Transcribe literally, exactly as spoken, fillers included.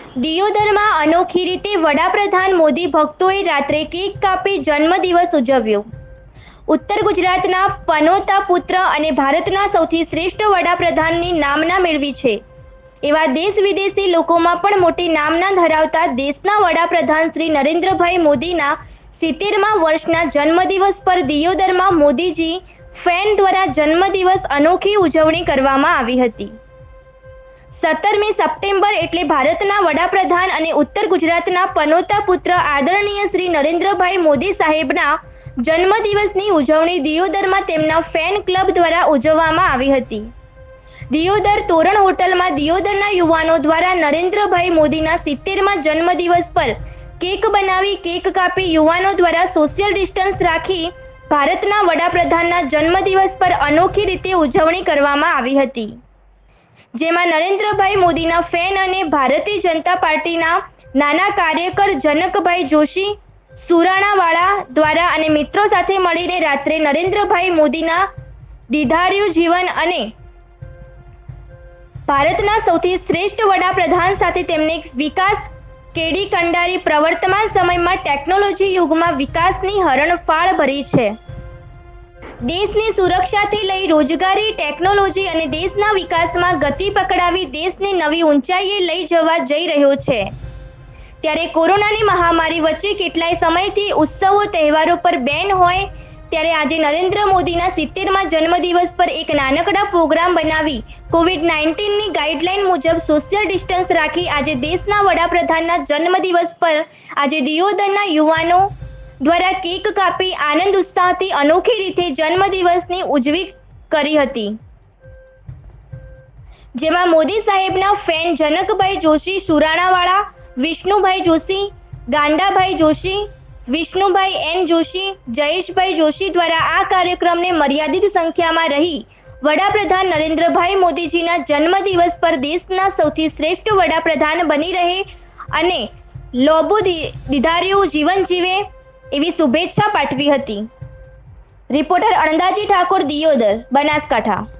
દિયોદરમાં અનોખી રીતે વડાપ્રધાન મોદી ભક્તોએ રાત્રે કેક કાપી જન્મદિવસ ઉજવ્યો। ઉત્તર ગુજરાતના પનોતા પુત્ર અને ભારતના સૌથી શ્રેષ્ઠ વડાપ્રધાનની નામના મેળવી છે એવા દેશ વિદેશી લોકોમાં પણ મોટી નામના ધરાવતા દેશના વડાપ્રધાન શ્રી નરેન્દ્રભાઈ મોદીના સિત્તેરમા વર્ષના જન્મદિવસ પર દિયોદરમાં મોદીજી ફેન દ્વારા જન્મદિવસ અનોખી ઉજવણી કરવામાં આવી હતી। સત્તરમી સપ્ટેમ્બર એટલે ભારતના વડાપ્રધાન અને ઉત્તર ગુજરાતના પનોતા પુત્ર આદરણીય શ્રી નરેન્દ્રભાઈ મોદી સાહેબના જન્મદિવસની ઉજવણી દિયોદરમાં તેમના ફેન ક્લબ દ્વારા ઉજવવામાં આવી હતી। દિયોદર તોરણ હોટલમાં દિયોદરના યુવાનો દ્વારા નરેન્દ્રભાઈ મોદીના સિત્તેરમા જન્મદિવસ પર કેક બનાવી કેક કાપી યુવાનો દ્વારા સોશિયલ ડિસ્ટન્સ રાખી ભારતના વડાપ્રધાનના જન્મદિવસ પર અનોખી રીતે ઉજવણી કરવામાં આવી હતી, જેમાં નરેન્દ્રભાઈ મોદીના ફેન અને ભારતીય જનતા પાર્ટીના નાના કાર્યકર જનકભાઈ જોશી સુરાણાવાળા દ્વારા અને મિત્રો સાથે મળીને રાત્રે નરેન્દ્રભાઈ મોદીના દીધાર્યું જીવન અને ભારતના સૌથી શ્રેષ્ઠ વડાપ્રધાન સાથે તેમને વિકાસ કેડી કંડારી પ્રવર્તમાન સમયમાં ટેકનોલોજી યુગમાં વિકાસની હરણફાળ ભરી છે। દેશની સુરક્ષાથી લઈ રોજગારી, ટેકનોલોજી અને દેશના વિકાસમાં ગતિ પકડાવી દેશને નવી ઊંચાઈએ લઈ જવા જઈ રહ્યો છે। ત્યારે કોરોનાની મહામારી વચ્ચે કેટલાય સમયથી ઉત્સવો તહેવારો પર બેન હોય ત્યારે આજે નરેન્દ્ર મોદીના સિત્તેરમા જન્મદિવસ પર એક નાનકડા પ્રોગ્રામ બનાવી કોવિડ નાઇન્ટીનની ગાઈડલાઈન મુજબ સોશિયલ ડિસ્ટન્સ રાખી આજે દેશના વડાપ્રધાનના જન્મદિવસ પર આજે દિયોદરના યુવાનો દ્વારા કેક કાપી આનંદ ઉત્સાહથી અનોખી રીતે જન્મદિવસની ઉજવણી કરી હતી, જેમાં મોદી સાહેબના ફેન જનકભાઈ જોશી સુરાણાવાળા, વિષ્ણુભાઈ જોશી, ગાંડાભાઈ જોશી, વિષ્ણુભાઈ એન જોશી, જયેશભાઈ જોશી દ્વારા આ કાર્યક્રમને મર્યાદિત સંખ્યામાં રહી વડાપ્રધાન નરેન્દ્રભાઈ મોદીજીના જન્મદિવસ પર દેશના સૌથી શ્રેષ્ઠ વડાપ્રધાન બની રહે અને લોબો દીધાર્યું જીવન જીવે એવી શુભેચ્છા પાઠવી હતી। રિપોર્ટર અણદાજી ઠાકોર, દિયોદર, બનાસકાંઠા।